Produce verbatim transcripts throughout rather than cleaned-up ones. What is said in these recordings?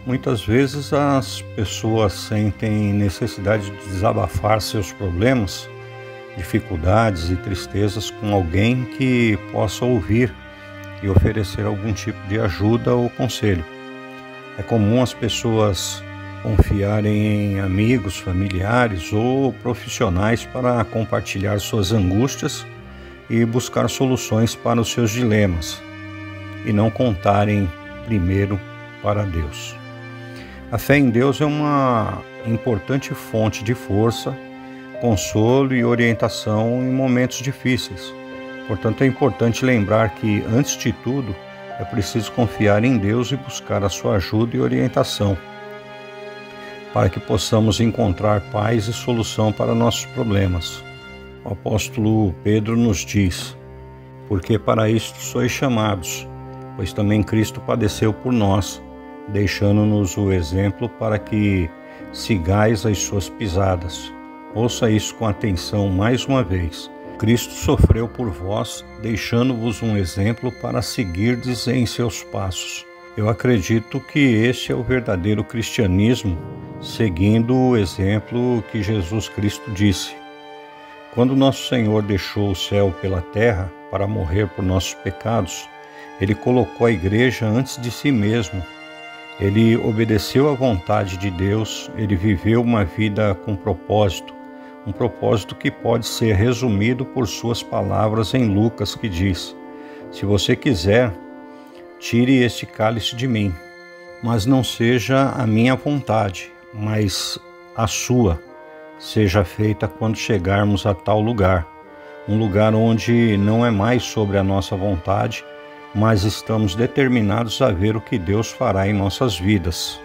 Muitas vezes as pessoas sentem necessidade de desabafar seus problemas, dificuldades e tristezas com alguém que possa ouvir e oferecer algum tipo de ajuda ou conselho. É comum as pessoas confiarem em amigos, familiares ou profissionais para compartilhar suas angústias e buscar soluções para os seus dilemas, e não contarem primeiro para Deus. A fé em Deus é uma importante fonte de força, consolo e orientação em momentos difíceis. Portanto, é importante lembrar que, antes de tudo, é preciso confiar em Deus e buscar a sua ajuda e orientação, para que possamos encontrar paz e solução para nossos problemas. O apóstolo Pedro nos diz: porque para isto sois chamados, pois também Cristo padeceu por nós, deixando-nos o exemplo para que sigais as suas pisadas. Ouça isso com atenção mais uma vez. Cristo sofreu por vós, deixando-vos um exemplo para seguirdes em seus passos. Eu acredito que este é o verdadeiro cristianismo, seguindo o exemplo que Jesus Cristo disse. Quando nosso Senhor deixou o céu pela terra para morrer por nossos pecados, Ele colocou a igreja antes de si mesmo. Ele obedeceu à vontade de Deus, ele viveu uma vida com propósito, um propósito que pode ser resumido por suas palavras em Lucas, que diz: se você quiser, tire este cálice de mim, mas não seja a minha vontade, mas a sua seja feita quando chegarmos a tal lugar, um lugar onde não é mais sobre a nossa vontade, mas estamos determinados a ver o que Deus fará em nossas vidas.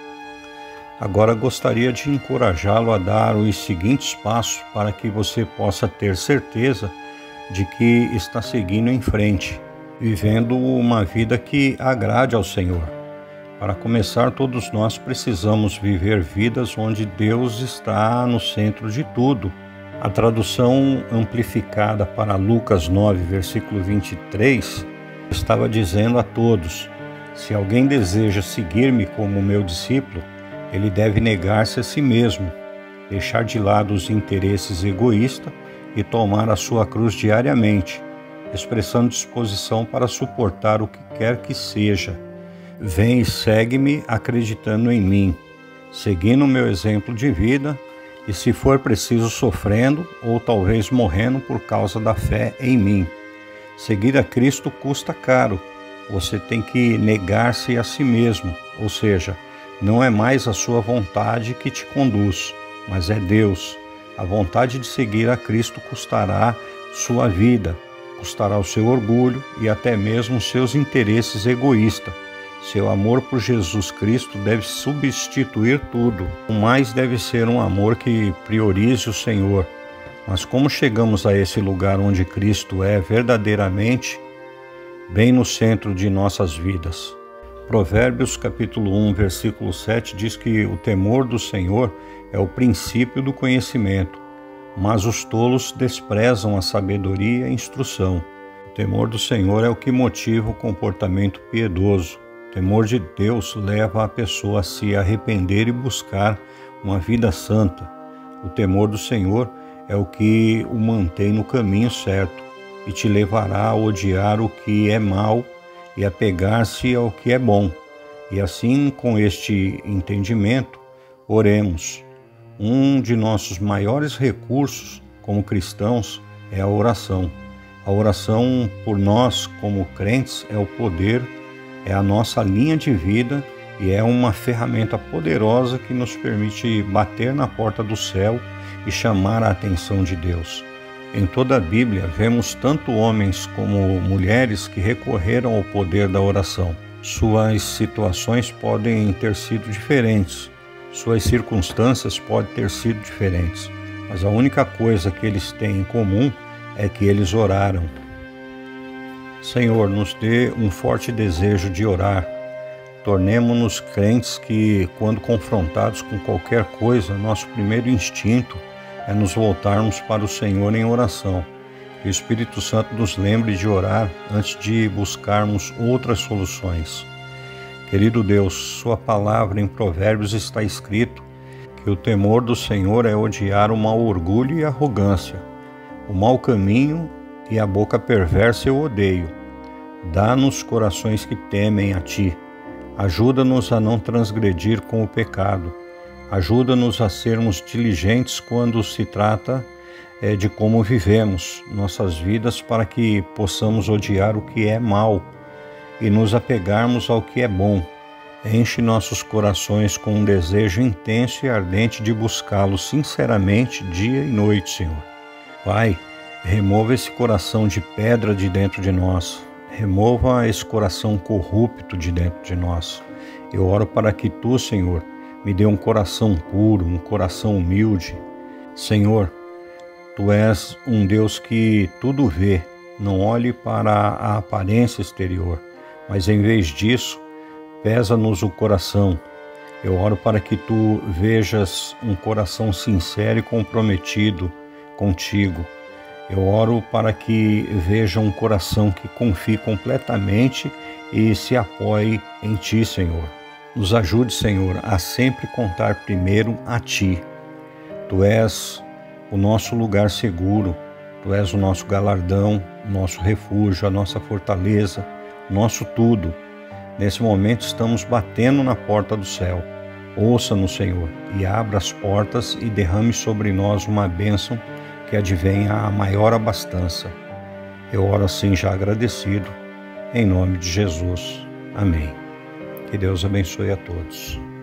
Agora gostaria de encorajá-lo a dar os seguintes passos para que você possa ter certeza de que está seguindo em frente, vivendo uma vida que agrade ao Senhor. Para começar, todos nós precisamos viver vidas onde Deus está no centro de tudo. A tradução amplificada para Lucas nove, versículo vinte e três, estava dizendo a todos: se alguém deseja seguir-me como meu discípulo, ele deve negar-se a si mesmo, deixar de lado os interesses egoístas e tomar a sua cruz diariamente, expressando disposição para suportar o que quer que seja. Vem e segue-me acreditando em mim, seguindo o meu exemplo de vida e, se for preciso, sofrendo ou talvez morrendo por causa da fé em mim. Seguir a Cristo custa caro. Você tem que negar-se a si mesmo, ou seja, não é mais a sua vontade que te conduz, mas é Deus. A vontade de seguir a Cristo custará sua vida, custará o seu orgulho e até mesmo os seus interesses egoístas. Seu amor por Jesus Cristo deve substituir tudo. O mais deve ser um amor que priorize o Senhor. Mas como chegamos a esse lugar onde Cristo é verdadeiramente bem no centro de nossas vidas? Provérbios capítulo um, versículo sete diz que o temor do Senhor é o princípio do conhecimento, mas os tolos desprezam a sabedoria e a instrução. O temor do Senhor é o que motiva o comportamento piedoso. O temor de Deus leva a pessoa a se arrepender e buscar uma vida santa. O temor do Senhor é o que o mantém no caminho certo e te levará a odiar o que é mal e a pegar-se ao que é bom. E assim, com este entendimento, oremos. Um de nossos maiores recursos como cristãos é a oração. A oração por nós, como crentes, é o poder, é a nossa linha de vida e é uma ferramenta poderosa que nos permite bater na porta do céu e chamar a atenção de Deus. Em toda a Bíblia, vemos tanto homens como mulheres que recorreram ao poder da oração. Suas situações podem ter sido diferentes, suas circunstâncias podem ter sido diferentes, mas a única coisa que eles têm em comum é que eles oraram. Senhor, nos dê um forte desejo de orar. Tornemo-nos crentes que, quando confrontados com qualquer coisa, nosso primeiro instinto é nos voltarmos para o Senhor em oração. Que o Espírito Santo nos lembre de orar antes de buscarmos outras soluções. Querido Deus, Sua palavra em Provérbios está escrito que o temor do Senhor é odiar o mau orgulho e a arrogância, o mau caminho e a boca perversa eu odeio. Dá-nos corações que temem a Ti. Ajuda-nos a não transgredir com o pecado. Ajuda-nos a sermos diligentes quando se trata é, de como vivemos nossas vidas, para que possamos odiar o que é mal e nos apegarmos ao que é bom. Enche nossos corações com um desejo intenso e ardente de buscá-lo sinceramente dia e noite, Senhor. Pai, remova esse coração de pedra de dentro de nós. Remova esse coração corrupto de dentro de nós. Eu oro para que Tu, Senhor, me dê um coração puro, um coração humilde. Senhor, Tu és um Deus que tudo vê. Não olhe para a aparência exterior, mas em vez disso, pesa-nos o coração. Eu oro para que Tu vejas um coração sincero e comprometido contigo. Eu oro para que veja um coração que confie completamente e se apoie em Ti, Senhor. Nos ajude, Senhor, a sempre contar primeiro a Ti. Tu és o nosso lugar seguro, Tu és o nosso galardão, o nosso refúgio, a nossa fortaleza, o nosso tudo. Nesse momento estamos batendo na porta do céu. Ouça-nos, Senhor, e abra as portas e derrame sobre nós uma bênção que advenha a maior abastança. Eu oro assim já agradecido, em nome de Jesus. Amém. Que Deus abençoe a todos.